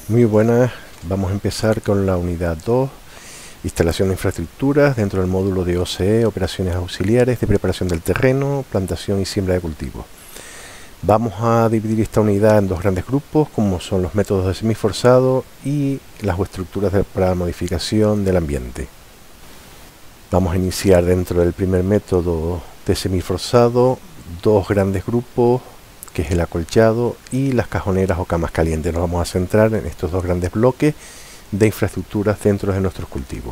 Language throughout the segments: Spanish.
Muy buenas, vamos a empezar con la unidad 2, instalación de infraestructuras dentro del módulo de OCE, operaciones auxiliares de preparación del terreno, plantación y siembra de cultivos. Vamos a dividir esta unidad en dos grandes grupos, como son los métodos de semiforzado y las estructuras para modificación del ambiente. Vamos a iniciar dentro del primer método de semiforzado dos grandes grupos, que es el acolchado y las cajoneras o camas calientes. Nos vamos a centrar en estos dos grandes bloques de infraestructuras dentro de nuestros cultivos.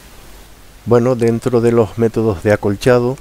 Bueno, dentro de los métodos de acolchado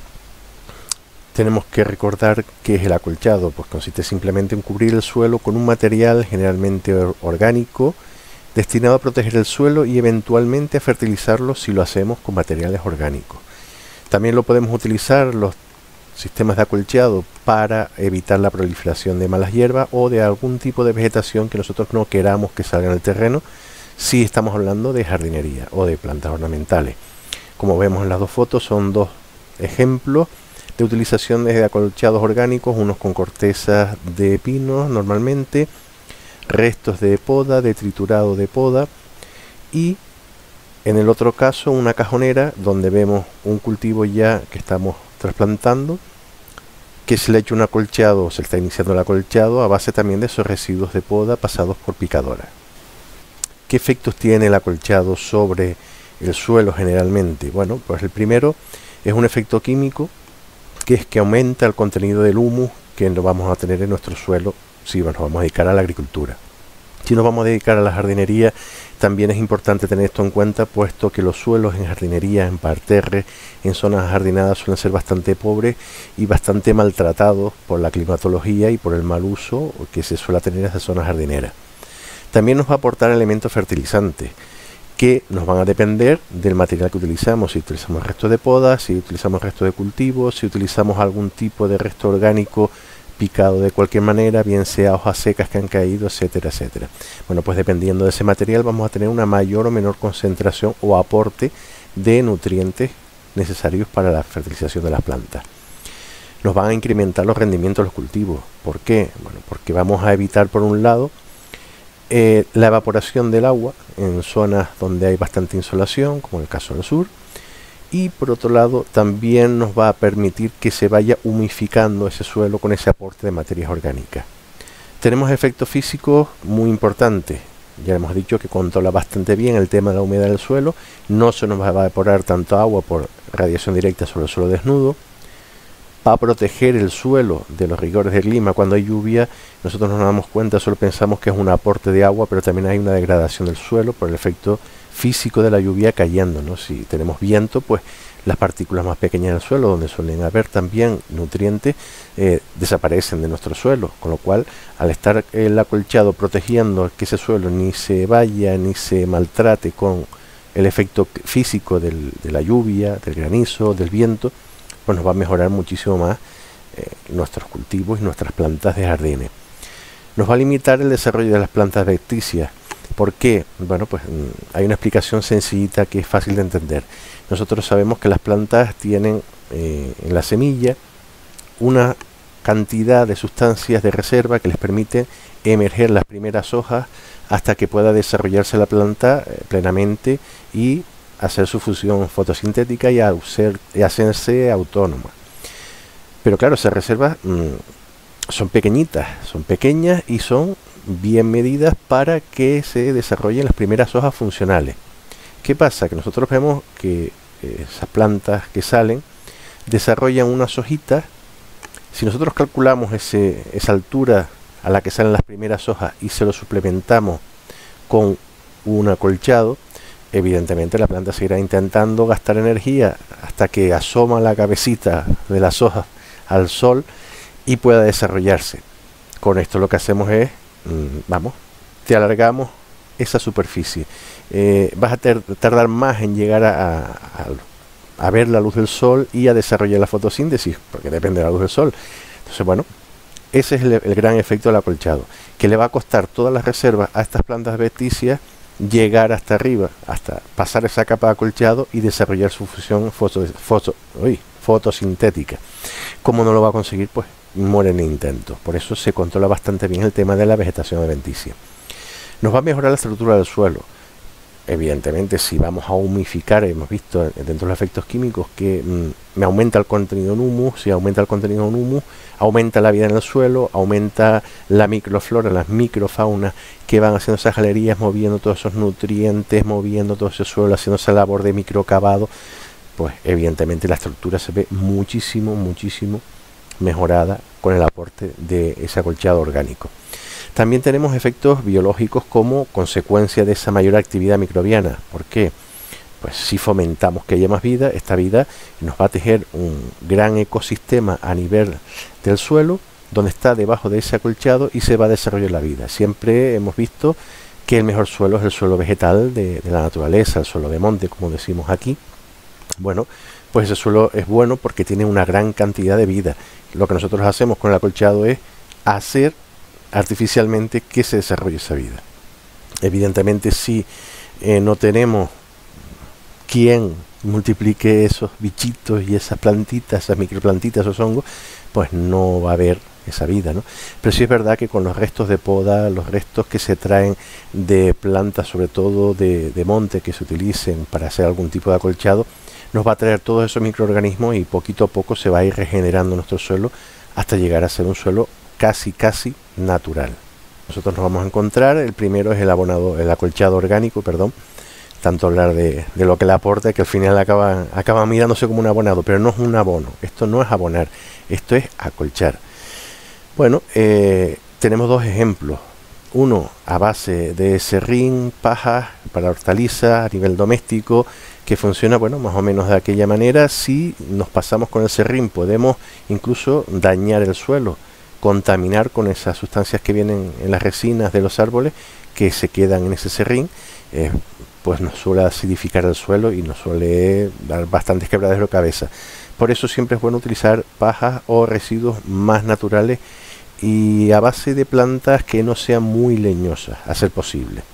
tenemos que recordar qué es el acolchado. Pues consiste simplemente en cubrir el suelo con un material generalmente orgánico destinado a proteger el suelo y eventualmente a fertilizarlo si lo hacemos con materiales orgánicos. También lo podemos utilizar los sistemas de acolchado para evitar la proliferación de malas hierbas o de algún tipo de vegetación que nosotros no queramos que salga en el terreno, si estamos hablando de jardinería o de plantas ornamentales. Como vemos en las dos fotos, son dos ejemplos de utilización de acolchados orgánicos, unos con cortezas de pino normalmente, restos de poda, de triturado de poda, y en el otro caso una cajonera donde vemos un cultivo ya que estamos trasplantando, que se le ha hecho un acolchado, se está iniciando el acolchado a base también de esos residuos de poda pasados por picadora. ¿Qué efectos tiene el acolchado sobre el suelo generalmente? Bueno, pues el primero es un efecto químico, que es que aumenta el contenido del humus que lo vamos a tener en nuestro suelo si nos vamos a dedicar a la agricultura. Si nos vamos a dedicar a la jardinería, también es importante tener esto en cuenta, puesto que los suelos en jardinería, en parterre, en zonas jardinadas suelen ser bastante pobres y bastante maltratados por la climatología y por el mal uso que se suele tener en esas zonas jardineras. También nos va a aportar elementos fertilizantes que nos van a depender del material que utilizamos. Si utilizamos restos de poda, si utilizamos restos de cultivos, si utilizamos algún tipo de resto orgánico picado de cualquier manera, bien sea hojas secas que han caído, etcétera, etcétera. Bueno, pues dependiendo de ese material vamos a tener una mayor o menor concentración o aporte de nutrientes necesarios para la fertilización de las plantas. Nos van a incrementar los rendimientos de los cultivos. ¿Por qué? Bueno, porque vamos a evitar, por un lado, la evaporación del agua en zonas donde hay bastante insolación, como en el caso del sur, y por otro lado también nos va a permitir que se vaya humificando ese suelo con ese aporte de materias orgánicas. Tenemos efectos físicos muy importantes. Ya hemos dicho que controla bastante bien el tema de la humedad del suelo, no se nos va a evaporar tanto agua por radiación directa sobre el suelo desnudo. Va a proteger el suelo de los rigores del clima. Cuando hay lluvia, nosotros no nos damos cuenta, solo pensamos que es un aporte de agua, pero también hay una degradación del suelo por el efecto físico de la lluvia cayendo, ¿no? Si tenemos viento, pues las partículas más pequeñas del suelo, donde suelen haber también nutrientes, desaparecen de nuestro suelo, con lo cual al estar el acolchado protegiendo que ese suelo ni se vaya ni se maltrate con el efecto físico de la lluvia, del granizo, del viento, pues nos va a mejorar muchísimo más nuestros cultivos y nuestras plantas de jardines. Nos va a limitar el desarrollo de las plantas adventicias. ¿Por qué? Bueno, pues hay una explicación sencillita que es fácil de entender. Nosotros sabemos que las plantas tienen en la semilla una cantidad de sustancias de reserva que les permite emerger las primeras hojas hasta que pueda desarrollarse la planta plenamente y hacer su función fotosintética y hacerse autónoma. Pero claro, esas reservas son pequeñas y son bien medidas para que se desarrollen las primeras hojas funcionales. ¿Qué pasa? Que nosotros vemos que esas plantas que salen desarrollan unas hojitas. Si nosotros calculamos esa altura a la que salen las primeras hojas y se lo suplementamos con un acolchado, evidentemente la planta seguirá intentando gastar energía hasta que asoma la cabecita de las hojas al sol y pueda desarrollarse. Con esto lo que hacemos es, te alargamos esa superficie. Vas a tardar más en llegar a ver la luz del sol y a desarrollar la fotosíntesis, porque depende de la luz del sol. Entonces, bueno, ese es el gran efecto del acolchado, que le va a costar todas las reservas a estas plantas adventicias llegar hasta arriba, hasta pasar esa capa de acolchado y desarrollar su función fotosintética. Como no lo va a conseguir, pues muere en el intento. Por eso se controla bastante bien el tema de la vegetación adventicia. Nos va a mejorar la estructura del suelo. Evidentemente, si vamos a humificar, hemos visto dentro de los efectos químicos que me aumenta el contenido en humus. Si aumenta el contenido en humus, aumenta la vida en el suelo, aumenta la microflora, las microfaunas que van haciendo esas galerías, moviendo todos esos nutrientes, moviendo todo ese suelo, haciendo esa labor de microcavado. Pues evidentemente la estructura se ve muchísimo mejorada con el aporte de ese acolchado orgánico. También tenemos efectos biológicos como consecuencia de esa mayor actividad microbiana. ¿Por qué? Pues si fomentamos que haya más vida, esta vida nos va a tejer un gran ecosistema a nivel del suelo, donde está debajo de ese acolchado, y se va a desarrollar la vida. Siempre hemos visto que el mejor suelo es el suelo vegetal de la naturaleza, el suelo de monte, como decimos aquí. Bueno, pues ese suelo es bueno porque tiene una gran cantidad de vida. Lo que nosotros hacemos con el acolchado es hacer artificialmente que se desarrolle esa vida. Evidentemente, si no tenemos quien multiplique esos bichitos y esas plantitas, esas microplantitas, esos hongos, pues no va a haber esa vida, ¿no? Pero sí es verdad que con los restos de poda, los restos que se traen de plantas, sobre todo de monte, que se utilicen para hacer algún tipo de acolchado, nos va a traer todos esos microorganismos, y poquito a poco se va a ir regenerando nuestro suelo hasta llegar a ser un suelo casi natural. Nosotros nos vamos a encontrar, el primero es el acolchado orgánico, perdón, tanto hablar de lo que le aporta, que al final acaba mirándose como un abonado, pero no es un abono, esto no es abonar, esto es acolchar. Bueno, tenemos dos ejemplos, uno a base de serrín, paja para hortalizas a nivel doméstico, que funciona, bueno, más o menos de aquella manera. Si nos pasamos con el serrín, podemos incluso dañar el suelo, contaminar con esas sustancias que vienen en las resinas de los árboles que se quedan en ese serrín, pues nos suele acidificar el suelo y nos suele dar bastantes quebraderos de cabeza. Por eso siempre es bueno utilizar pajas o residuos más naturales y a base de plantas que no sean muy leñosas, a ser posible.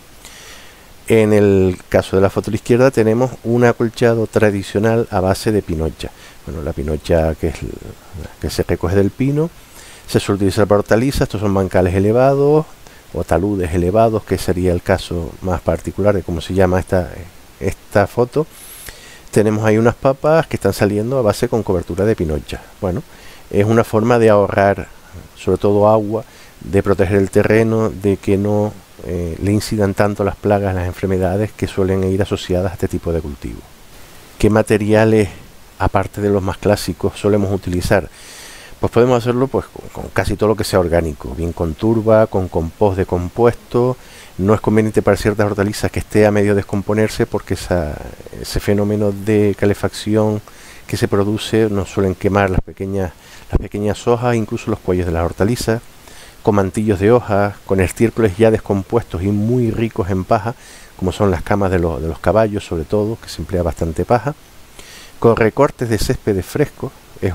En el caso de la foto de la izquierda tenemos un acolchado tradicional a base de pinocha. Bueno, la pinocha que se recoge del pino, se suele utilizar para hortalizas. Estos son bancales elevados o taludes elevados, que sería el caso más particular de cómo se llama esta foto. Tenemos ahí unas papas que están saliendo a base con cobertura de pinocha. Bueno, es una forma de ahorrar sobre todo agua, de proteger el terreno, de que no le incidan tanto las plagas, las enfermedades que suelen ir asociadas a este tipo de cultivo. ¿Qué materiales, aparte de los más clásicos, solemos utilizar? Pues podemos hacerlo pues con casi todo lo que sea orgánico, bien con turba, con compost de compuesto. No es conveniente para ciertas hortalizas que esté a medio descomponerse, porque ese fenómeno de calefacción que se produce nos suelen quemar las pequeñas hojas, incluso los cuellos de las hortalizas. Con mantillos de hojas, con estiércoles ya descompuestos y muy ricos en paja, como son las camas de los caballos, sobre todo, que se emplea bastante paja. Con recortes de céspedes frescos,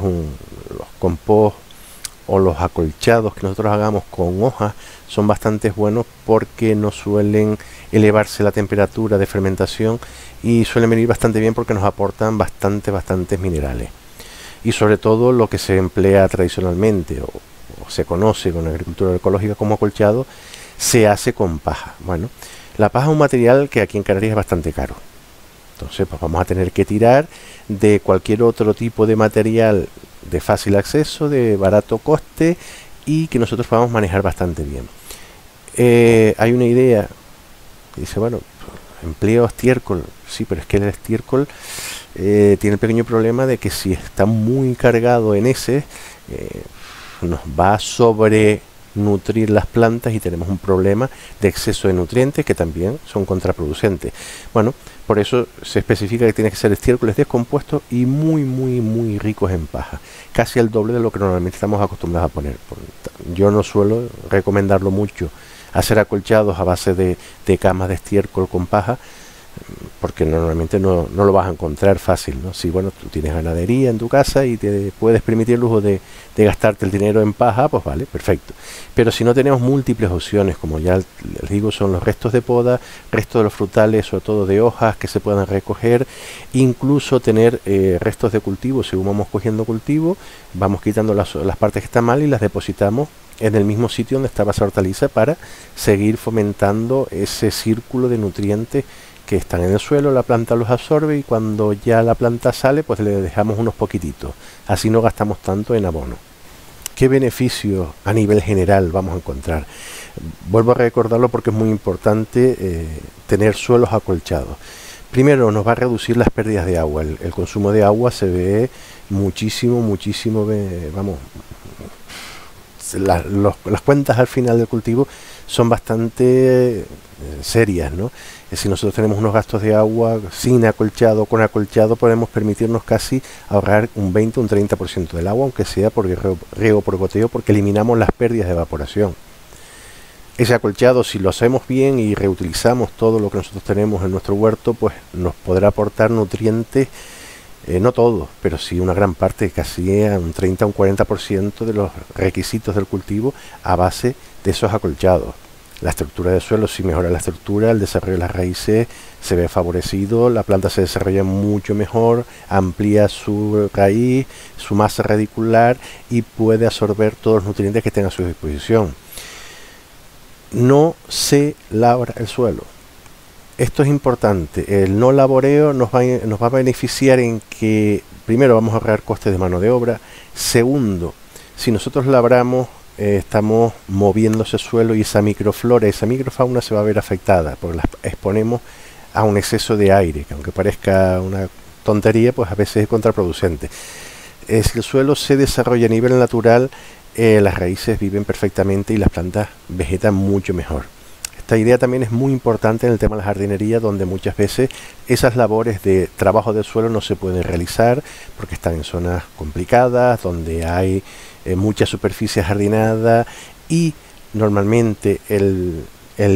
los compost o los acolchados que nosotros hagamos con hojas son bastante buenos, porque no suelen elevarse la temperatura de fermentación y suelen venir bastante bien porque nos aportan bastantes minerales. Y sobre todo lo que se emplea tradicionalmente o se conoce con la agricultura ecológica como acolchado, se hace con paja. Bueno, la paja es un material que aquí en Canarias es bastante caro. Entonces pues vamos a tener que tirar de cualquier otro tipo de material de fácil acceso, de barato coste y que nosotros podamos manejar bastante bien. Hay una idea que dice, bueno, empleo estiércol. Sí, pero es que el estiércol tiene el pequeño problema de que si está muy cargado en nos va a sobrenutrir las plantas y tenemos un problema de exceso de nutrientes que también son contraproducentes. Bueno, por eso se especifica que tiene que ser estiércoles descompuestos y muy ricos en paja, casi el doble de lo que normalmente estamos acostumbrados a poner. Yo no suelo recomendarlo mucho hacer acolchados a base de camas de estiércol con paja, porque normalmente no lo vas a encontrar fácil, ¿no? Si bueno, tú tienes ganadería en tu casa y te puedes permitir el lujo de gastarte el dinero en paja, pues vale, perfecto. Pero si no, tenemos múltiples opciones, como ya les digo, son los restos de poda, restos de los frutales, sobre todo de hojas que se puedan recoger, incluso tener restos de cultivo. Según vamos cogiendo cultivo, vamos quitando las partes que están mal y las depositamos en el mismo sitio donde estaba esa hortaliza para seguir fomentando ese círculo de nutrientes que están en el suelo. La planta los absorbe y cuando ya la planta sale, pues le dejamos unos poquititos, así no gastamos tanto en abono. ¿Qué beneficios a nivel general vamos a encontrar? Vuelvo a recordarlo porque es muy importante tener suelos acolchados. Primero, nos va a reducir las pérdidas de agua. El consumo de agua se ve muchísimo, vamos, las cuentas al final del cultivo son bastante serias, ¿no? Si nosotros tenemos unos gastos de agua sin acolchado, con acolchado, podemos permitirnos casi ahorrar un 20 o un 30% del agua, aunque sea por riego por goteo, porque eliminamos las pérdidas de evaporación. Ese acolchado, si lo hacemos bien y reutilizamos todo lo que nosotros tenemos en nuestro huerto, pues nos podrá aportar nutrientes, no todos, pero sí una gran parte, casi un 30 o un 40% de los requisitos del cultivo a base de esos acolchados. La estructura del suelo, si mejora la estructura, el desarrollo de las raíces se ve favorecido, la planta se desarrolla mucho mejor, amplía su raíz, su masa radicular y puede absorber todos los nutrientes que tenga a su disposición. No se labra el suelo. Esto es importante. El no laboreo nos va a beneficiar en que, primero, vamos a ahorrar costes de mano de obra. Segundo, si nosotros labramos, estamos moviendo ese suelo y esa microflora, esa microfauna se va a ver afectada porque la exponemos a un exceso de aire, que aunque parezca una tontería, pues a veces es contraproducente. Si el suelo se desarrolla a nivel natural, las raíces viven perfectamente y las plantas vegetan mucho mejor. Esta idea también es muy importante en el tema de la jardinería, donde muchas veces esas labores de trabajo del suelo no se pueden realizar porque están en zonas complicadas, donde hay mucha superficie jardinada y normalmente el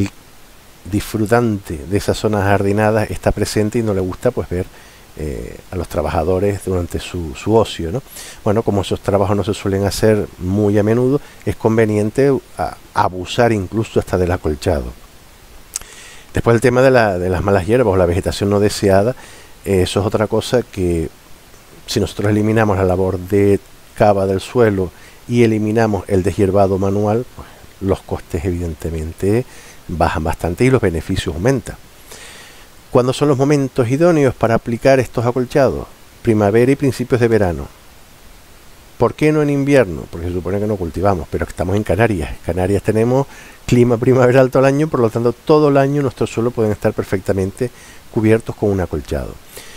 disfrutante de esas zonas jardinadas está presente y no le gusta pues ver a los trabajadores durante su ocio, ¿no? Bueno, como esos trabajos no se suelen hacer muy a menudo, es conveniente abusar incluso hasta del acolchado. Después el tema de las malas hierbas o la vegetación no deseada, eso es otra cosa que si nosotros eliminamos la labor de cava del suelo y eliminamos el deshierbado manual, pues los costes evidentemente bajan bastante y los beneficios aumentan. ¿Cuándo son los momentos idóneos para aplicar estos acolchados? Primavera y principios de verano. ¿Por qué no en invierno? Porque se supone que no cultivamos, pero estamos en Canarias. En Canarias tenemos clima primaveral todo el año, por lo tanto todo el año nuestros suelos pueden estar perfectamente cubiertos con un acolchado.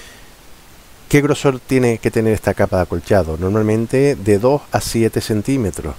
¿Qué grosor tiene que tener esta capa de acolchado? Normalmente de 2 a 7 centímetros.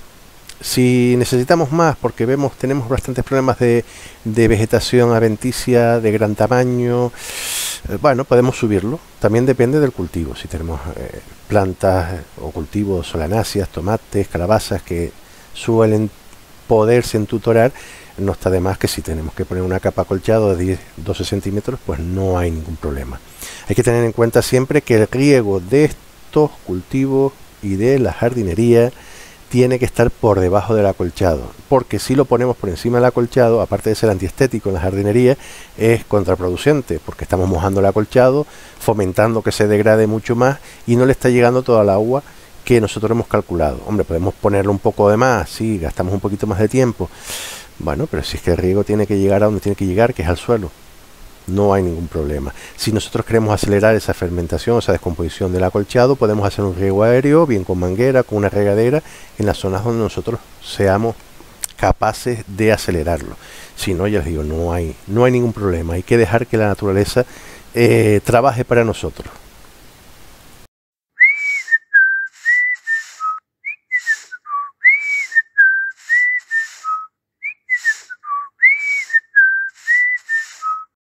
Si necesitamos más, porque tenemos bastantes problemas de vegetación adventicia de gran tamaño, bueno, podemos subirlo. También depende del cultivo. Si tenemos plantas o cultivos solanáceas, tomates, calabazas que suelen poderse entutorar, no está de más que si tenemos que poner una capa acolchado de 10-12 centímetros, pues no hay ningún problema. Hay que tener en cuenta siempre que el riego de estos cultivos y de la jardinería tiene que estar por debajo del acolchado, porque si lo ponemos por encima del acolchado, aparte de ser antiestético en la jardinería, es contraproducente, porque estamos mojando el acolchado, fomentando que se degrade mucho más y no le está llegando toda el agua que nosotros hemos calculado. Hombre, podemos ponerle un poco de más, sí, gastamos un poquito más de tiempo, bueno, pero si es que el riego tiene que llegar a donde tiene que llegar, que es al suelo, no hay ningún problema. Si nosotros queremos acelerar esa fermentación, esa descomposición del acolchado, podemos hacer un riego aéreo, bien con manguera, con una regadera, en las zonas donde nosotros seamos capaces de acelerarlo. Si no, ya les digo, no hay ningún problema. Hay que dejar que la naturaleza trabaje para nosotros.